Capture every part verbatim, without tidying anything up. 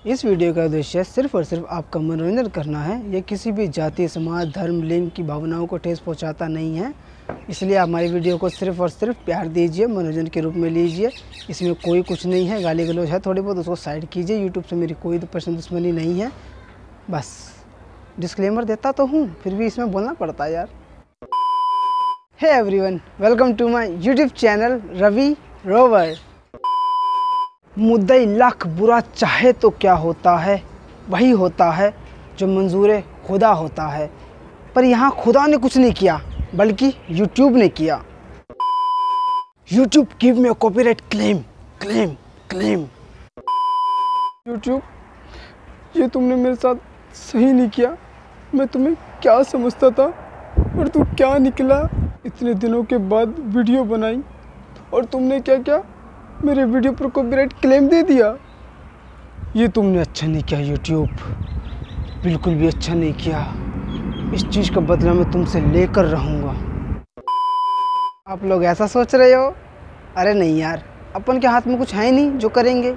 इस वीडियो का उद्देश्य सिर्फ और सिर्फ आपका मनोरंजन करना है। यह किसी भी जाति, समाज, धर्म, लिंग की भावनाओं को ठेस पहुंचाता नहीं है। इसलिए आप हमारी वीडियो को सिर्फ और सिर्फ प्यार दीजिए, मनोरंजन के रूप में लीजिए। इसमें कोई कुछ नहीं है, गाली गलौज है थोड़ी बहुत, उसको साइड कीजिए। यूट्यूब से मेरी कोई पर्सनल दुश्मनी नहीं है। बस डिस्क्लेमर देता तो हूँ, फिर भी इसमें बोलना पड़ता है यार। Hey everyone, welcome to my YouTube channel Ravi Rover. मुद्दई लाख बुरा चाहे तो क्या होता है, वही होता है जो मंजूर खुदा होता है। पर यहाँ खुदा ने कुछ नहीं किया, बल्कि यूट्यूब ने किया। YouTube give me a copyright claim claim claim. YouTube, ये तुमने मेरे साथ सही नहीं किया। मैं तुम्हें क्या समझता था और तू क्या निकला। इतने दिनों के बाद वीडियो बनाई और तुमने क्या क्या मेरे वीडियो पर कॉपीराइट क्लेम दे दिया। ये तुमने अच्छा नहीं किया यूट्यूब, बिल्कुल भी अच्छा नहीं किया। इस चीज़ का बदला मैं तुमसे लेकर रहूँगा। आप लोग ऐसा सोच रहे हो? अरे नहीं यार, अपन के हाथ में कुछ है नहीं जो करेंगे।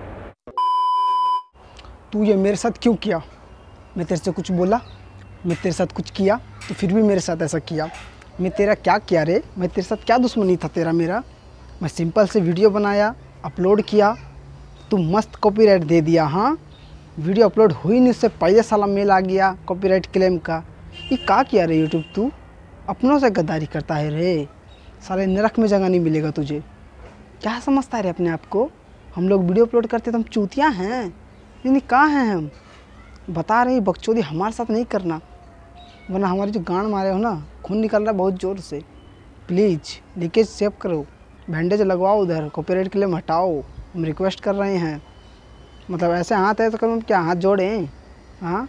तू ये मेरे साथ क्यों किया? मैं तेरे से कुछ बोला? मैं तेरे साथ कुछ किया तो फिर भी मेरे साथ ऐसा किया? मैं तेरा क्या किया रे? मैं तेरे साथ क्या दुश्मनी था तेरा मेरा? मैं सिंपल से वीडियो बनाया, अपलोड किया, तू मस्त कॉपीराइट दे दिया। हाँ, वीडियो अपलोड हुई नहीं उससे पहले साला मेल आ गया कॉपीराइट क्लेम का। ये क्या किया रे यूट्यूब? तू अपनों से गद्दारी करता है रे। साले नरक में जगह नहीं मिलेगा तुझे। क्या समझता है रे अपने आप को? हम लोग वीडियो अपलोड करते तो हम चूतियाँ हैं? यानी कहाँ हैं हम? बता रही बकचोदी हमारे साथ नहीं करना, वरना हमारी जो गांड मारे हो ना, खून निकल रहा है बहुत ज़ोर से। प्लीज़ लीकेज सेव करो, बैंडेज लगवाओ, उधर कॉपीराइट क्लेम हटाओ। हम रिक्वेस्ट कर रहे हैं। मतलब ऐसे हाथ है तो कम क्या हाथ जोड़ें? हाँ।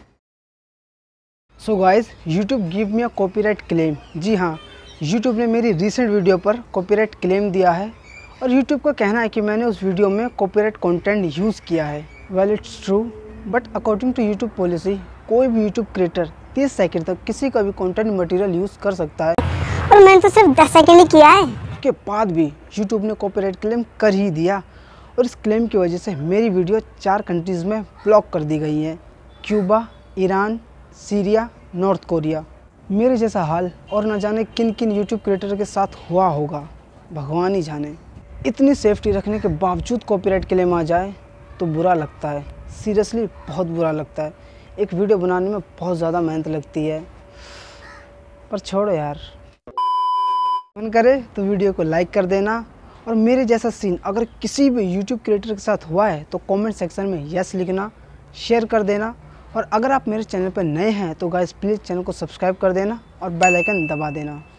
So guys, YouTube give me a copyright claim. जी हाँ, यूट्यूब ने मेरी रिसेंट वीडियो पर कॉपीराइट क्लेम दिया है और यूट्यूब का कहना है कि मैंने उस वीडियो में कॉपीराइट कंटेंट यूज़ किया है। Well it's true, but according to YouTube policy कोई भी यूट्यूब क्रिएटर तीस सेकंड तक किसी का भी कंटेंट मटेरियल यूज़ कर सकता है। और मैंने तो सिर्फ दस सेकंड ही किया है। उसके बाद भी यूट्यूब ने कॉपीराइट क्लेम कर ही दिया और इस क्लेम की वजह से मेरी वीडियो चार कंट्रीज़ में ब्लॉक कर दी गई है। Cuba, Iran, Syria, North Korea. मेरे जैसा हाल और न जाने किन किन यूट्यूब क्रिएटर के साथ हुआ होगा, भगवान ही जाने। इतनी सेफ्टी रखने के बावजूद कॉपीराइट क्लेम आ जाए तो बुरा लगता है। सीरियसली बहुत बुरा लगता है। एक वीडियो बनाने में बहुत ज़्यादा मेहनत लगती है। पर छोड़ो यार, मन करे तो वीडियो को लाइक कर देना। और मेरे जैसा सीन अगर किसी भी यूट्यूब क्रिएटर के साथ हुआ है तो कमेंट सेक्शन में यस लिखना, शेयर कर देना। और अगर आप मेरे चैनल पर नए हैं तो गाइस प्लीज़ चैनल को सब्सक्राइब कर देना और बेल आइकन दबा देना।